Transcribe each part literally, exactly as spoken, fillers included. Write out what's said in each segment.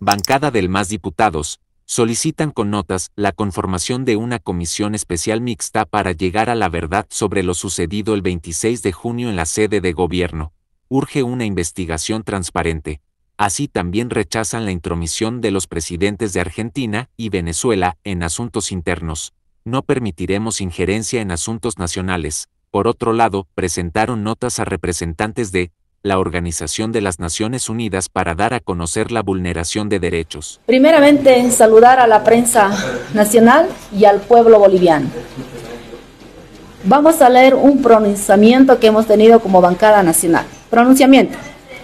bancada del M A S Diputados, solicitan con notas la conformación de una comisión especial mixta para llegar a la verdad sobre lo sucedido el veintiséis de junio en la sede de gobierno. Urge una investigación transparente. Así también rechazan la intromisión de los presidentes de Argentina y Venezuela en asuntos internos. No permitiremos injerencia en asuntos nacionales. Por otro lado, presentaron notas a representantes de la Organización de las Naciones Unidas para dar a conocer la vulneración de derechos. Primeramente, saludar a la prensa nacional y al pueblo boliviano. Vamos a leer un pronunciamiento que hemos tenido como bancada nacional. Pronunciamiento.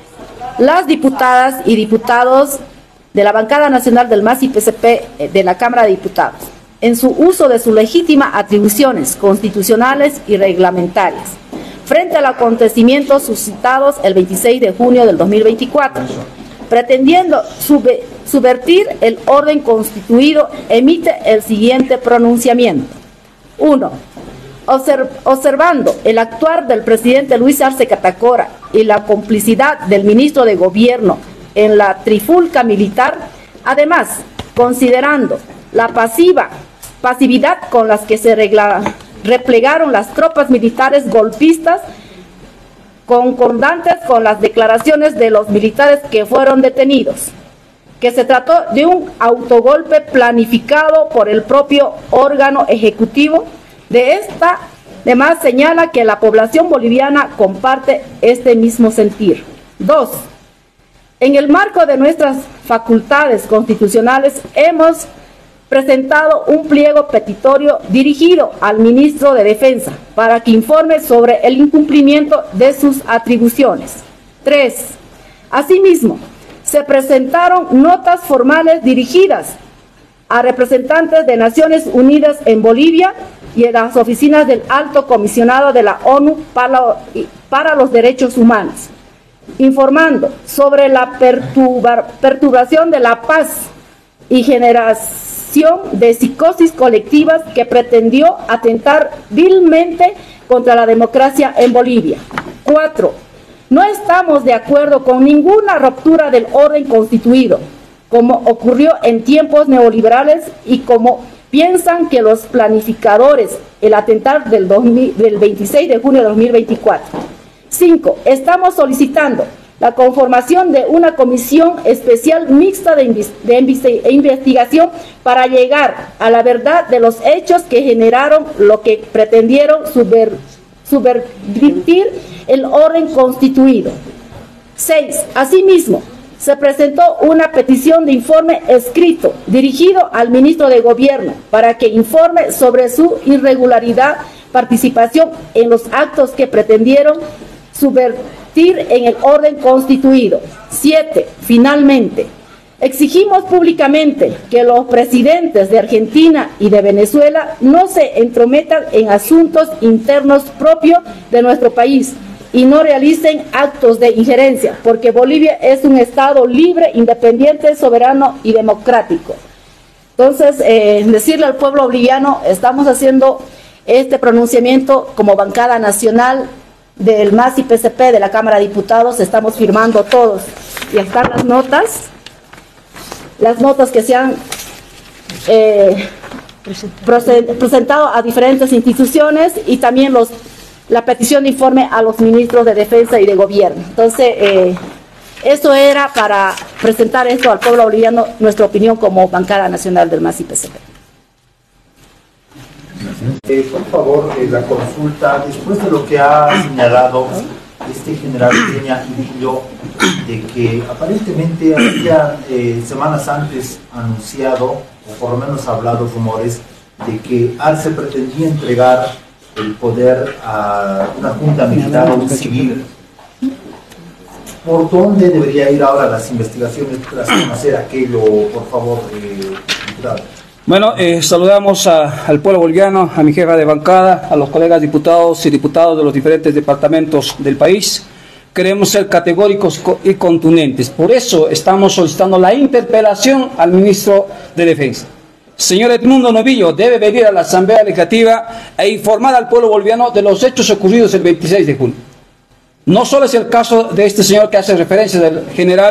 Las diputadas y diputados de la bancada nacional del M A S y P C P de la Cámara de Diputados, en su uso de sus legítimas atribuciones constitucionales y reglamentarias, frente a los acontecimientos suscitados el veintiséis de junio del dos mil veinticuatro, pretendiendo subvertir el orden constituido, emite el siguiente pronunciamiento. uno. Observ observando el actuar del presidente Luis Arce Catacora y la complicidad del ministro de Gobierno en la trifulca militar, además, considerando la pasiva pasividad con las que se regla replegaron las tropas militares golpistas, concordantes con las declaraciones de los militares que fueron detenidos, que se trató de un autogolpe planificado por el propio órgano ejecutivo. De esta, además, señala que la población boliviana comparte este mismo sentir. Dos. En el marco de nuestras facultades constitucionales hemos presentado un pliego petitorio dirigido al ministro de Defensa para que informe sobre el incumplimiento de sus atribuciones. Tres. Asimismo, se presentaron notas formales dirigidas a representantes de Naciones Unidas en Bolivia y en las oficinas del Alto Comisionado de la ONU para, para los Derechos Humanos, informando sobre la perturba, perturbación de la paz y generación de psicosis colectivas que pretendió atentar vilmente contra la democracia en Bolivia. Cuatro. No estamos de acuerdo con ninguna ruptura del orden constituido, como ocurrió en tiempos neoliberales y como piensan que los planificadores el atentar del, dos mil, del veintiséis de junio de dos mil veinticuatro. Cinco. Estamos solicitando la conformación de una comisión especial mixta de, de investigación para llegar a la verdad de los hechos que generaron lo que pretendieron subver, subvertir el orden constituido. Seis. Asimismo, se presentó una petición de informe escrito dirigido al ministro de Gobierno para que informe sobre su irregularidad participación en los actos que pretendieron subvertir en el orden constituido. Siete. Finalmente, exigimos públicamente que los presidentes de Argentina y de Venezuela no se entrometan en asuntos internos propios de nuestro país y no realicen actos de injerencia, porque Bolivia es un Estado libre, independiente, soberano y democrático. Entonces, eh, decirle al pueblo boliviano, estamos haciendo este pronunciamiento como bancada nacional del M A S y P C P de la Cámara de Diputados, estamos firmando todos, y están las notas, las notas que se han eh, presentado a diferentes instituciones y también los la petición de informe a los ministros de Defensa y de Gobierno. Entonces, eh, eso era para presentar esto al pueblo boliviano, nuestra opinión como bancada nacional del M A S y P C P. Eh, por favor, eh, la consulta, después de lo que ha señalado este general Peña Irillo, de que aparentemente había eh, semanas antes anunciado, o por lo menos hablado rumores, de que Arce pretendía entregar el poder a una junta militar o un civil. ¿Por dónde debería ir ahora las investigaciones tras conocer aquello, por favor, eh, diputado? Bueno, eh, saludamos a, al pueblo boliviano, a mi jefa de bancada, a los colegas diputados y diputados de los diferentes departamentos del país. Queremos ser categóricos y contundentes. Por eso estamos solicitando la interpelación al ministro de Defensa. Señor Edmundo Novillo debe venir a la Asamblea Legislativa e informar al pueblo boliviano de los hechos ocurridos el veintiséis de junio. No solo es el caso de este señor que hace referencia del general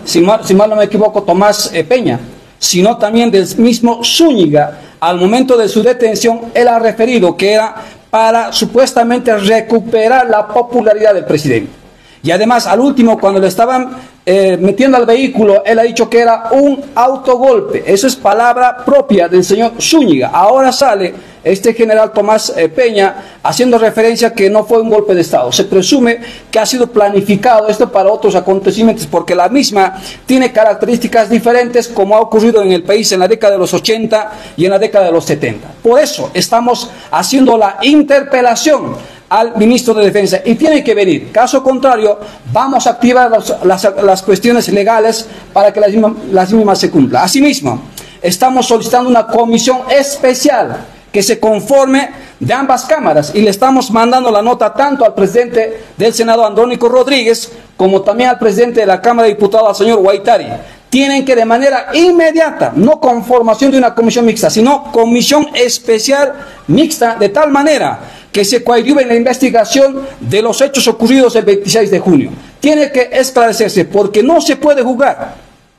si mal, si mal no me equivoco, Tomás eh, Peña, sino también del mismo Zúñiga. Al momento de su detención, él ha referido que era para supuestamente recuperar la popularidad del presidente. Y además, al último, cuando le estaban eh, metiendo al vehículo, él ha dicho que era un autogolpe. Eso es palabra propia del señor Zúñiga. Ahora sale este general Tomás eh, Peña haciendo referencia que no fue un golpe de Estado. Se presume que ha sido planificado esto para otros acontecimientos, porque la misma tiene características diferentes, como ha ocurrido en el país en la década de los ochenta y en la década de los setenta. Por eso estamos haciendo la interpelación al ministro de Defensa, y tiene que venir. Caso contrario, vamos a activar los, las, las cuestiones legales para que las mismas, las mismas se cumplan. Asimismo, estamos solicitando una comisión especial que se conforme de ambas cámaras, y le estamos mandando la nota tanto al presidente del Senado, Andrónico Rodríguez, como también al presidente de la Cámara de Diputados, al señor Guaitari. Tienen que de manera inmediata, no con formación de una comisión mixta, sino comisión especial mixta, de tal manera que se coadyuve en la investigación de los hechos ocurridos el veintiséis de junio. Tiene que esclarecerse, porque no se puede jugar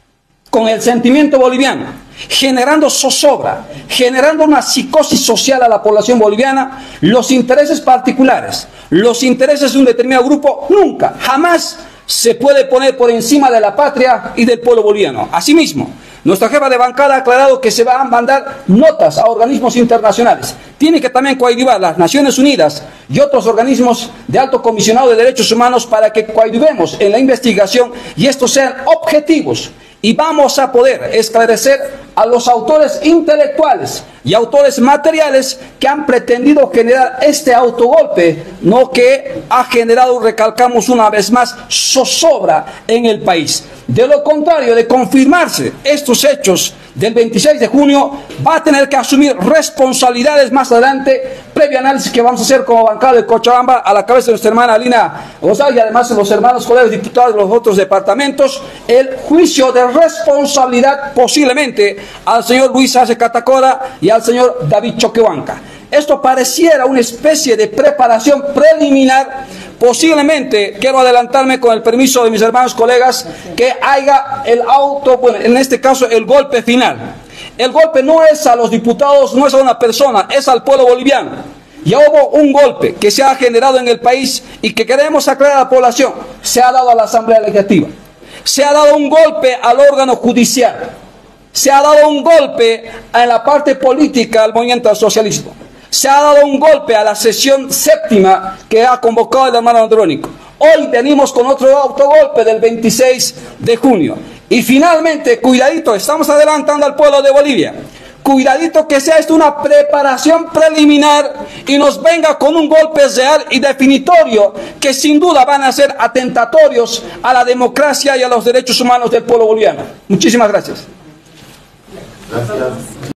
con el sentimiento boliviano, generando zozobra, generando una psicosis social a la población boliviana, los intereses particulares, los intereses de un determinado grupo. Nunca, jamás se puede poner por encima de la patria y del pueblo boliviano. Asimismo, nuestra jefa de bancada ha aclarado que se van a mandar notas a organismos internacionales. Tiene que también coadyuvar las Naciones Unidas y otros organismos de alto comisionado de derechos humanos para que coadyuvemos en la investigación y estos sean objetivos. Y vamos a poder esclarecer a los autores intelectuales y autores materiales que han pretendido generar este autogolpe, no que ha generado, recalcamos una vez más, zozobra en el país. De lo contrario, de confirmarse estos hechos del veintiséis de junio, va a tener que asumir responsabilidades más adelante, previo análisis que vamos a hacer como bancada de Cochabamba, a la cabeza de nuestra hermana Alina González y además de los hermanos colegas diputados de los otros departamentos, el juicio de responsabilidad posiblemente al señor Luis Arce Catacora y al señor David Choquehuanca. Esto pareciera una especie de preparación preliminar. Posiblemente, quiero adelantarme con el permiso de mis hermanos colegas, que haya el auto, bueno, en este caso el golpe final. El golpe no es a los diputados, no es a una persona, es al pueblo boliviano. Ya hubo un golpe que se ha generado en el país y que queremos aclarar a la población. Se ha dado a la Asamblea Legislativa, se ha dado un golpe al órgano judicial, se ha dado un golpe en la parte política al movimiento al socialismo. Se ha dado un golpe a la sesión séptima que ha convocado el hermano Andrónico. Hoy venimos con otro autogolpe del veintiséis de junio. Y finalmente, cuidadito, estamos adelantando al pueblo de Bolivia. Cuidadito que sea esto una preparación preliminar y nos venga con un golpe real y definitorio que sin duda van a ser atentatorios a la democracia y a los derechos humanos del pueblo boliviano. Muchísimas gracias. Gracias.